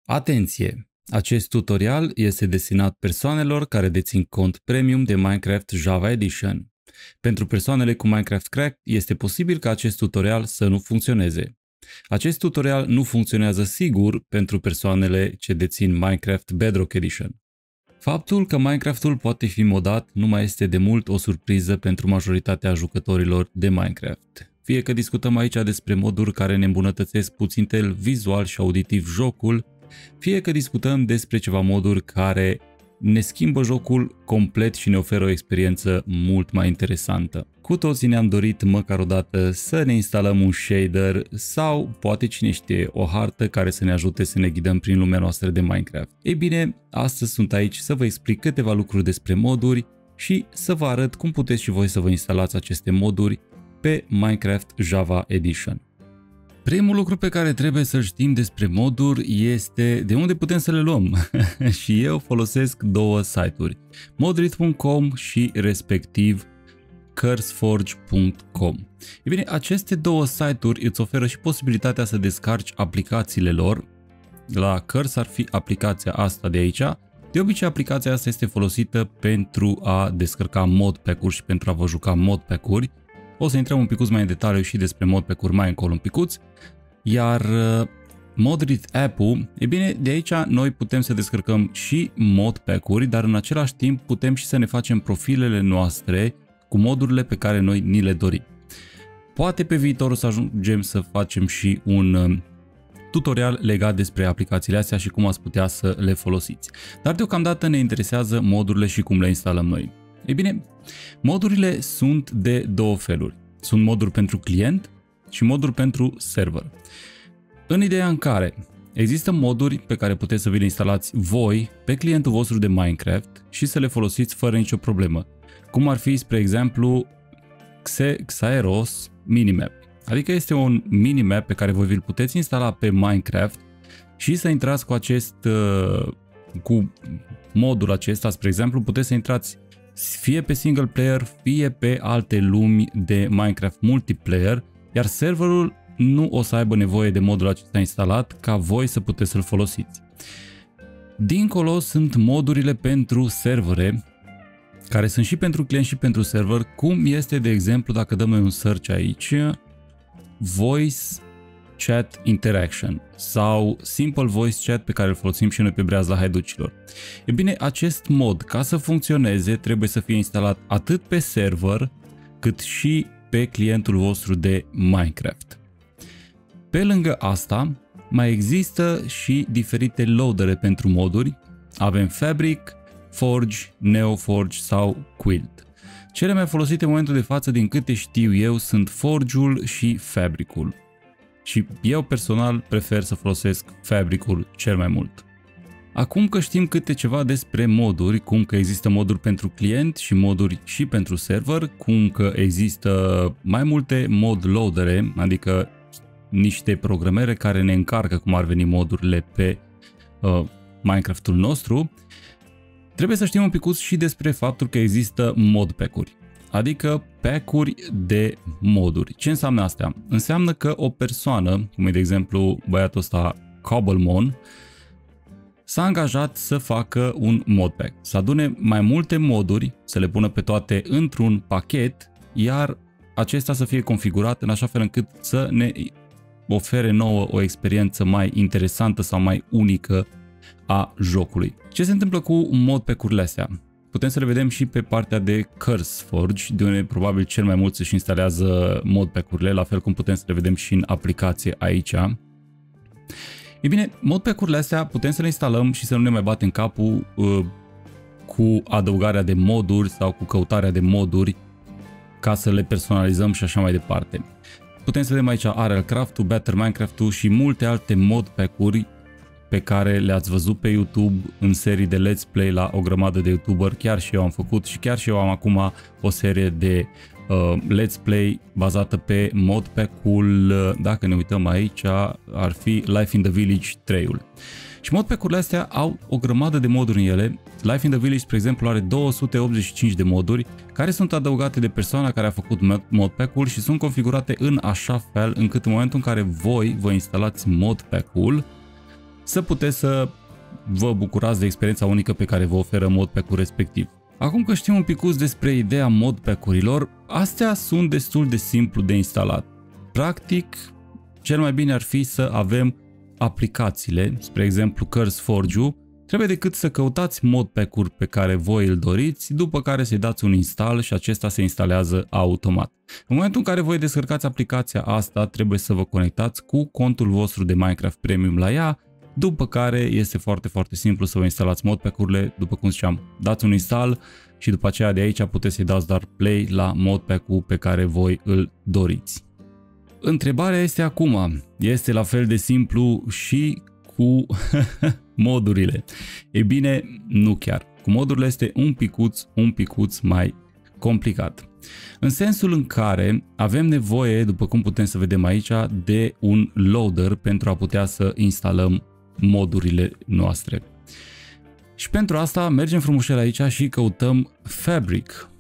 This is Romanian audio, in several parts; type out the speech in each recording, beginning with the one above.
Atenție! Acest tutorial este destinat persoanelor care dețin cont premium de Minecraft Java Edition. Pentru persoanele cu Minecraft Cracked este posibil ca acest tutorial să nu funcționeze. Acest tutorial nu funcționează sigur pentru persoanele ce dețin Minecraft Bedrock Edition. Faptul că Minecraftul poate fi modat nu mai este de mult o surpriză pentru majoritatea jucătorilor de Minecraft. Fie că discutăm aici despre moduri care ne îmbunătățesc puțintel vizual și auditiv jocul, fie că discutăm despre ceva moduri care ne schimbă jocul complet și ne oferă o experiență mult mai interesantă. Cu toții ne-am dorit măcar o dată să ne instalăm un shader sau poate cine știe o hartă care să ne ajute să ne ghidăm prin lumea noastră de Minecraft. Ei bine, astăzi sunt aici să vă explic câteva lucruri despre moduri și să vă arăt cum puteți și voi să vă instalați aceste moduri pe Minecraft Java Edition. Primul lucru pe care trebuie să-l știm despre moduri este de unde putem să le luăm. Și eu folosesc două site-uri, modrit.com și respectiv curseforge.com. Ei bine, aceste două site-uri îți oferă și posibilitatea să descarci aplicațiile lor. La Curse ar fi aplicația asta de aici. De obicei, aplicația asta este folosită pentru a descărca modpack-uri și pentru a vă juca modpack-uri. O să intrăm un picuț mai în detaliu și despre modpack-uri mai încolo un picuț. Iar Modrit app-ul, e bine, de aici noi putem să descărcăm și modpack-uri, dar în același timp putem și să ne facem profilele noastre cu modurile pe care noi ni le dorim. Poate pe viitor o să ajungem să facem și un tutorial legat despre aplicațiile astea și cum ați putea să le folosiți. Dar deocamdată ne interesează modurile și cum le instalăm noi. Ei bine, modurile sunt de două feluri. Sunt moduri pentru client și moduri pentru server. În ideea în care există moduri pe care puteți să vi le instalați voi pe clientul vostru de Minecraft și să le folosiți fără nicio problemă. Cum ar fi, spre exemplu, Xaeros Minimap. Adică este un minimap pe care voi vi-l puteți instala pe Minecraft și să intrați cu modul acesta, spre exemplu, puteți să intrați fie pe single player, fie pe alte lumi de Minecraft multiplayer, iar serverul nu o să aibă nevoie de modul acesta instalat ca voi să puteți să-l folosiți. Dincolo sunt modurile pentru servere, care sunt și pentru client și pentru server, cum este, de exemplu, dacă dăm noi un search aici, Voice Chat Interaction sau Simple Voice Chat pe care îl folosim și noi pe breazla haiducilor. E bine, acest mod, ca să funcționeze, trebuie să fie instalat atât pe server, cât și pe clientul vostru de Minecraft. Pe lângă asta, mai există și diferite loadere pentru moduri. Avem Fabric, Forge, NeoForge sau Quilt. Cele mai folosite în momentul de față, din câte știu eu, sunt Forge-ul și Fabric-ul. Și eu personal prefer să folosesc Fabric-ul cel mai mult. Acum că știm câte ceva despre moduri, cum că există moduri pentru client și moduri și pentru server, cum că există mai multe mod loadere, adică niște programere care ne încarcă cum ar veni modurile pe Minecraftul nostru, trebuie să știm un picuț și despre faptul că există modpack-uri. Adică pack-uri de moduri. Ce înseamnă astea? Înseamnă că o persoană, cum e de exemplu băiatul ăsta Cobblemon, s-a angajat să facă un modpack, să adune mai multe moduri, să le pună pe toate într-un pachet, iar acesta să fie configurat în așa fel încât să ne ofere nouă o experiență mai interesantă sau mai unică a jocului. Ce se întâmplă cu modpack-urile astea? Putem să le vedem și pe partea de CurseForge, de unde probabil cel mai mult își instalează modpack-urile, la fel cum putem să le vedem și în aplicație aici. Ei bine, modpack-urile astea putem să le instalăm și să nu ne mai batem capul cu adăugarea de moduri sau cu căutarea de moduri ca să le personalizăm și așa mai departe. Putem să vedem aici RLCraft-ul, Better Minecraft-ul și multe alte modpack-uri pe care le-ați văzut pe YouTube în serii de Let's Play la o grămadă de YouTuber. Chiar și eu am făcut și chiar și eu am acum o serie de Let's Play bazată pe modpack-ul, dacă ne uităm aici, ar fi Life in the Village 3-ul. Și modpack-urile astea au o grămadă de moduri în ele. Life in the Village, spre exemplu, are 285 de moduri care sunt adăugate de persoana care a făcut modpack-ul și sunt configurate în așa fel încât în momentul în care voi vă instalați modpack-ul să puteți să vă bucurați de experiența unică pe care vă oferă modpack-ul respectiv. Acum că știm un picuț despre ideea modpack-urilor, astea sunt destul de simplu de instalat. Practic, cel mai bine ar fi să avem aplicațiile, spre exemplu CurseForge-ul, trebuie decât să căutați modpack-uri pe care voi îl doriți, după care să-i dați un install și acesta se instalează automat. În momentul în care voi descărcați aplicația asta, trebuie să vă conectați cu contul vostru de Minecraft Premium la ea, după care este foarte, foarte simplu să vă instalați modpack-urile, după cum ziceam, dați un install și după aceea de aici puteți să-i dați doar play la modpack-ul pe care voi îl doriți. Întrebarea este acum, este la fel de simplu și cu modurile? Ei bine, nu chiar. Cu modurile este un picuț mai complicat. În sensul în care avem nevoie, după cum putem să vedem aici, de un loader pentru a putea să instalăm modurile noastre. Și pentru asta mergem frumușel aici și căutăm Fabric.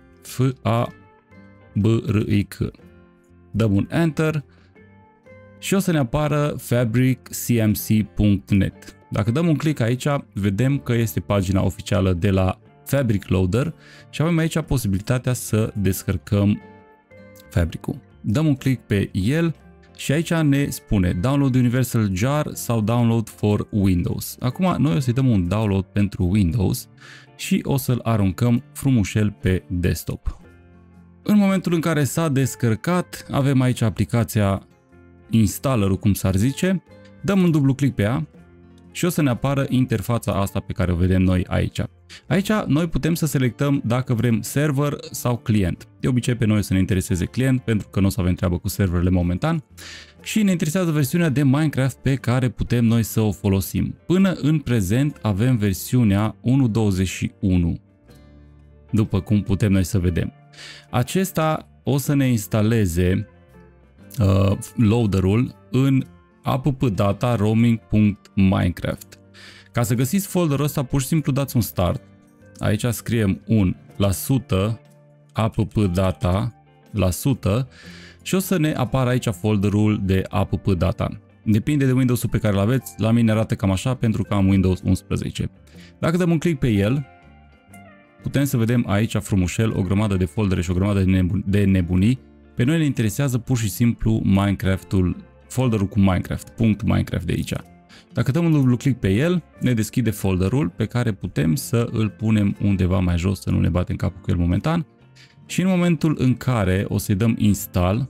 F-A-B-R-I-C. Dăm un Enter și o să ne apară fabriccmc.net. Dacă dăm un click aici, vedem că este pagina oficială de la Fabric Loader și avem aici posibilitatea să descărcăm Fabric-ul. Dăm un click pe el și aici ne spune Download Universal Jar sau Download for Windows. Acum noi o să-i dăm un download pentru Windows și o să-l aruncăm frumușel pe desktop. În momentul în care s-a descărcat, avem aici aplicația installerul, cum s-ar zice, dăm un dublu click pe ea și o să ne apară interfața asta pe care o vedem noi aici. Aici noi putem să selectăm dacă vrem server sau client. De obicei pe noi o să ne intereseze client pentru că nu o să avem treabă cu serverele momentan și ne interesează versiunea de Minecraft pe care putem noi să o folosim. Până în prezent avem versiunea 1.21, după cum putem noi să vedem. Acesta o să ne instaleze loaderul în appdata roaming.minecraft. Ca să găsiți folderul ăsta, pur și simplu dați un start. Aici scriem un %, appdata, și o să ne apară aici folderul de appdata. Depinde de Windows-ul pe care îl aveți, la mine arată cam așa pentru că am Windows 11. Dacă dăm un click pe el, putem să vedem aici frumușel o grămadă de foldere și o grămadă de nebunii. Pe noi ne interesează pur și simplu Minecraft-ul, folderul cu Minecraft, .minecraft de aici. Dacă dăm un dublu click pe el, ne deschide folderul pe care putem să îl punem undeva mai jos, să nu ne batem capul cu el momentan. Și în momentul în care o să-i dăm install,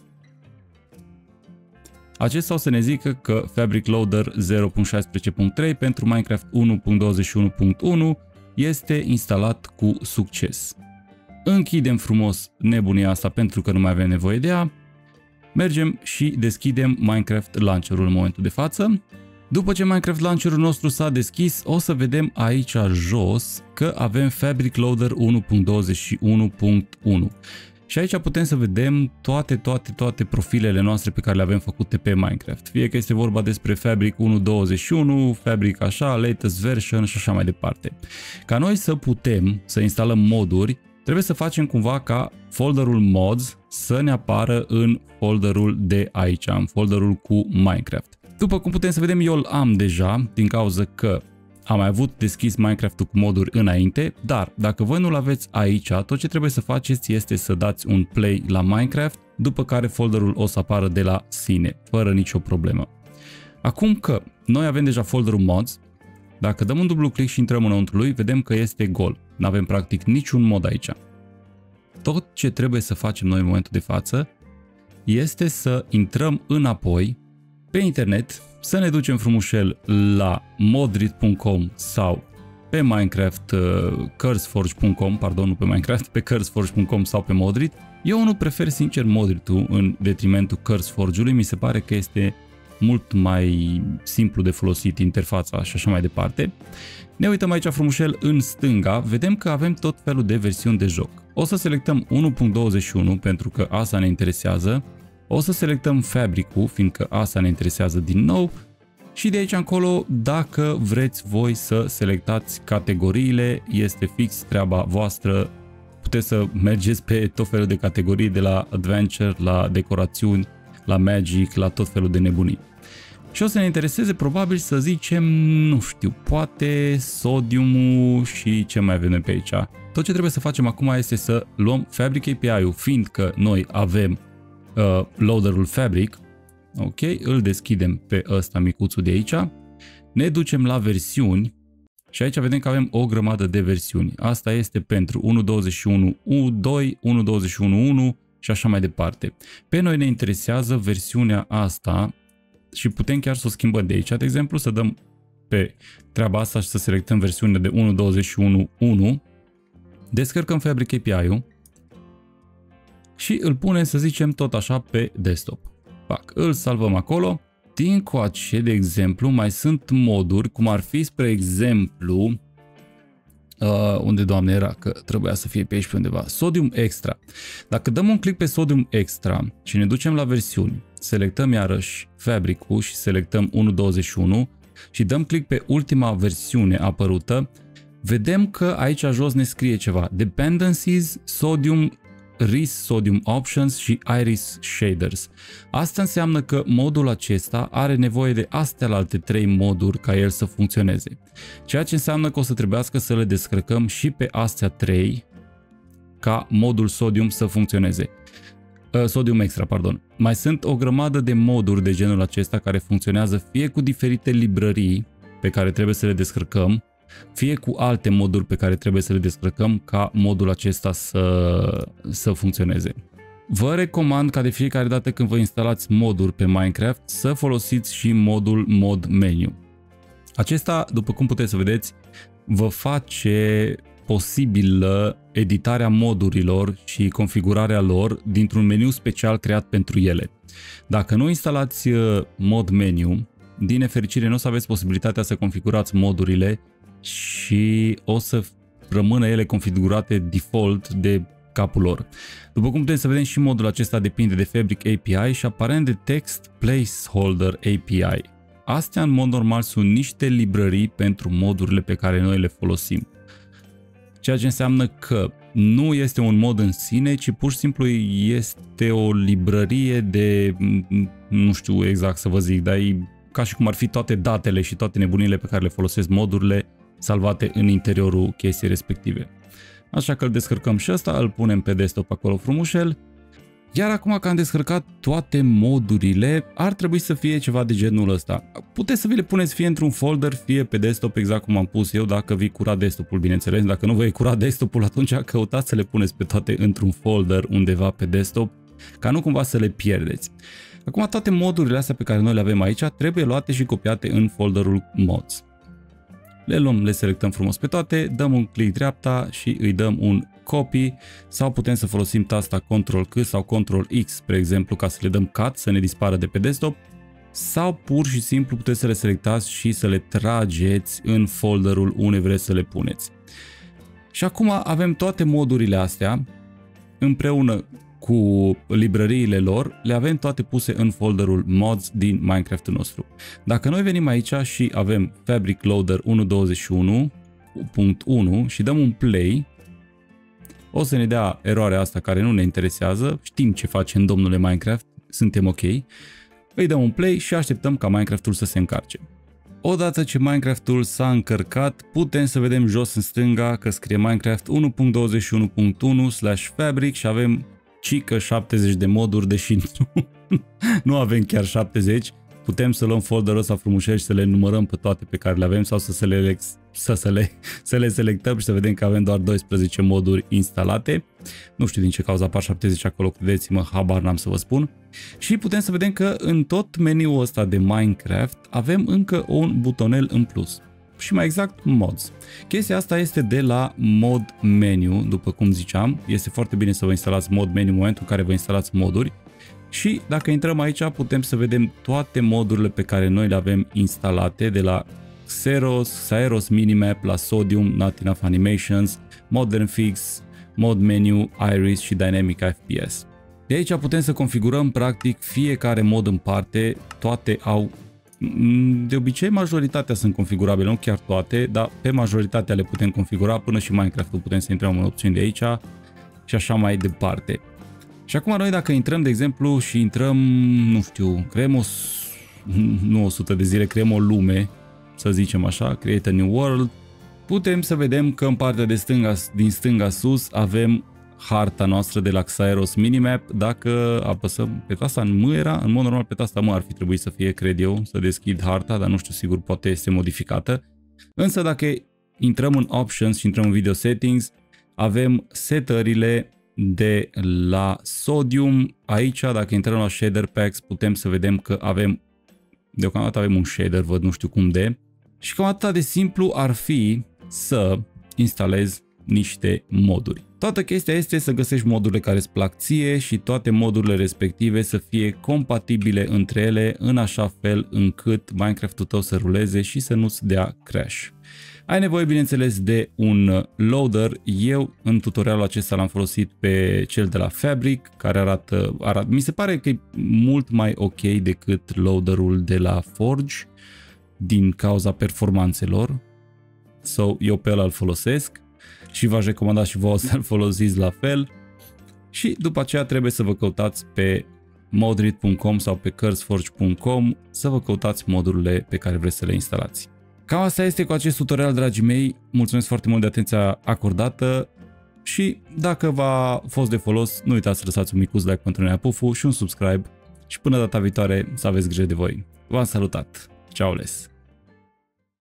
acesta o să ne zică că Fabric Loader 0.16.3 pentru Minecraft 1.21.1 este instalat cu succes. Închidem frumos nebunia asta pentru că nu mai avem nevoie de ea. Mergem și deschidem Minecraft Launcher-ul în momentul de față. După ce Minecraft Launcher-ul nostru s-a deschis, o să vedem aici jos că avem Fabric Loader 1.21.1. Și aici putem să vedem toate profilele noastre pe care le avem făcute pe Minecraft. Fie că este vorba despre Fabric 1.21, Fabric așa, latest version și așa mai departe. Ca noi să putem să instalăm moduri, trebuie să facem cumva ca folderul mods să ne apară în folderul de aici, în folderul cu Minecraft. După cum putem să vedem, eu îl am deja din cauza că am mai avut deschis Minecraft-ul cu moduri înainte, dar dacă voi nu-l aveți aici, tot ce trebuie să faceți este să dați un play la Minecraft, după care folderul o să apară de la sine, fără nicio problemă. Acum că noi avem deja folderul mods, dacă dăm un dublu click și intrăm înăuntru lui, vedem că este gol. Nu avem practic niciun mod aici. Tot ce trebuie să facem noi în momentul de față este să intrăm înapoi pe internet, să ne ducem frumușel la modrid.com sau pe Minecraft, curseforge.com, pardon, nu pe Minecraft, pe curseforge.com sau pe Modrid. Eu nu prefer sincer Modrid-ul în detrimentul CurseForge-ului, mi se pare că este mult mai simplu de folosit interfața și așa mai departe. Ne uităm aici frumușel în stânga, vedem că avem tot felul de versiuni de joc. O să selectăm 1.21 pentru că asta ne interesează. O să selectăm Fabric-ul, fiindcă asta ne interesează din nou. Și de aici încolo, dacă vreți voi să selectați categoriile, este fix treaba voastră. Puteți să mergeți pe tot felul de categorii, de la Adventure, la decorațiuni, la Magic, la tot felul de nebunii. Și o să ne intereseze probabil să zicem, nu știu, poate sodiumul și ce mai avem noi pe aici. Tot ce trebuie să facem acum este să luăm Fabric API-ul, fiindcă noi avem loaderul Fabric. Ok, îl deschidem pe ăsta micuțul de aici. Ne ducem la versiuni și aici vedem că avem o grămadă de versiuni. Asta este pentru 1.21.2, 1.21.1 și așa mai departe. Pe noi ne interesează versiunea asta și putem chiar să o schimbăm de aici. De exemplu, să dăm pe treaba asta și să selectăm versiunea de 1.21.1. Descărcăm Fabric API-ul și îl punem, să zicem, tot așa pe desktop. Pac, îl salvăm acolo. Din coace, de exemplu, mai sunt moduri, cum ar fi, spre exemplu, unde, Doamne, era, că trebuia să fie pe aici pe undeva, Sodium Extra. Dacă dăm un click pe Sodium Extra și ne ducem la versiuni, selectăm iarăși Fabric-ul și selectăm 1.21 și dăm click pe ultima versiune apărută, vedem că aici jos ne scrie ceva, Dependencies, Sodium, RIS Sodium Options și Iris Shaders. Asta înseamnă că modul acesta are nevoie de astea 3 moduri ca el să funcționeze. Ceea ce înseamnă că o să trebuiască să le descărcăm și pe astea 3 ca modul Sodium să funcționeze. Sodium Extra, pardon. Mai sunt o grămadă de moduri de genul acesta care funcționează fie cu diferite librării pe care trebuie să le descărcăm, fie cu alte moduri pe care trebuie să le descărcăm ca modul acesta să funcționeze. Vă recomand ca de fiecare dată când vă instalați moduri pe Minecraft să folosiți și modul Mod Menu. Acesta, după cum puteți să vedeți, vă face posibilă editarea modurilor și configurarea lor dintr-un meniu special creat pentru ele. Dacă nu instalați Mod Menu, din nefericire nu o să aveți posibilitatea să configurați modurile și o să rămână ele configurate default de capul lor. După cum putem să vedem, și modul acesta depinde de Fabric API și aparent de Text Placeholder API. Astea în mod normal sunt niște librării pentru modurile pe care noi le folosim. Ceea ce înseamnă că nu este un mod în sine, ci pur și simplu este o librărie de, nu știu exact să vă zic, dar e ca și cum ar fi toate datele și toate nebunile pe care le folosesc modurile salvate în interiorul chestiei respective. Așa că îl descărcăm și ăsta, îl punem pe desktop acolo frumușel. Iar acum că am descărcat toate modurile, ar trebui să fie ceva de genul ăsta. Puteți să vi le puneți fie într-un folder, fie pe desktop, exact cum am pus eu, dacă vi cura desktopul, bineînțeles. Dacă nu vă e curat desktopul, atunci căutați să le puneți pe toate într-un folder undeva pe desktop, ca nu cumva să le pierdeți. Acum toate modurile astea pe care noi le avem aici trebuie luate și copiate în folderul Mods. Le luăm, le selectăm frumos pe toate, dăm un click dreapta și îi dăm un copy, sau putem să folosim tasta Ctrl-C sau Ctrl-X, spre exemplu, ca să le dăm cut, să ne dispară de pe desktop, sau pur și simplu puteți să le selectați și să le trageți în folderul unde vreți să le puneți. Și acum avem toate modurile astea împreună cu librăriile lor, le avem toate puse în folderul Mods din Minecraft-ul nostru. Dacă noi venim aici și avem Fabric Loader 1.21.1 și dăm un play, o să ne dea eroarea asta care nu ne interesează, știm ce facem, domnule Minecraft, suntem ok. Îi dăm un play și așteptăm ca Minecraft-ul să se încarce. Odată ce Minecraft-ul s-a încărcat, putem să vedem jos în stânga că scrie Minecraft 1.21.1/Fabric și avem cică 70 de moduri, deși nu avem chiar 70. Putem să luăm folderul ăsta frumușel și să le numărăm pe toate pe care le avem sau să le selectăm și să vedem că avem doar 12 moduri instalate. Nu știu din ce cauza apar 70 acolo, credeți-mă, habar n-am să vă spun. Și putem să vedem că în tot meniul ăsta de Minecraft avem încă un butonel în plus. Și mai exact, Mods. Chestia asta este de la Mod Menu, după cum ziceam. Este foarte bine să vă instalați Mod Menu în momentul în care vă instalați moduri. Și dacă intrăm aici, putem să vedem toate modurile pe care noi le avem instalate, de la Xeros Minimap, la Sodium, Not Enough Animations, Modern Fix, Mod Menu, Iris și Dynamic FPS. De aici putem să configurăm practic fiecare mod în parte, toate au, de obicei majoritatea sunt configurabile, nu chiar toate, dar pe majoritatea le putem configura, până și Minecraft-ul putem să intrăm în opțiuni de aici și așa mai departe. Și acum noi dacă intrăm, de exemplu, și intrăm, nu știu, creăm nu 100 de zile, creăm o lume, să zicem așa, create a new world, putem să vedem că în partea de din stânga sus avem harta noastră de la Xairos Minimap. Dacă apăsăm pe tasta în M era, în mod normal pe tasta M ar fi trebuit să fie, cred eu, să deschid harta, dar nu știu sigur, poate este modificată. Însă dacă intrăm în Options și intrăm în Video Settings, avem setările de la Sodium. Aici, dacă intrăm la Shader Packs, putem să vedem că avem, deocamdată avem un shader, văd, nu știu cum de, și cam atât de simplu ar fi să instalezi niște moduri. Toată chestia este să găsești modurile care îți plac ție și toate modurile respective să fie compatibile între ele în așa fel încât Minecraft-ul tău să ruleze și să nu-ți dea crash. Ai nevoie, bineînțeles, de un loader. Eu în tutorialul acesta l-am folosit pe cel de la Fabric, care arată, mi se pare că e mult mai ok decât loaderul de la Forge din cauza performanțelor. So, eu pe ăla îl folosesc și v-aș recomanda și vouă să-l folosiți la fel. Și după aceea trebuie să vă căutați pe modrit.com sau pe curseforge.com să vă căutați modurile pe care vreți să le instalați. Cam asta este cu acest tutorial, dragii mei. Mulțumesc foarte mult de atenția acordată și dacă v-a fost de folos, nu uitați să lăsați un micuț like pentru Nea Pufu și un subscribe și până data viitoare să aveți grijă de voi. V-am salutat! Ciao les!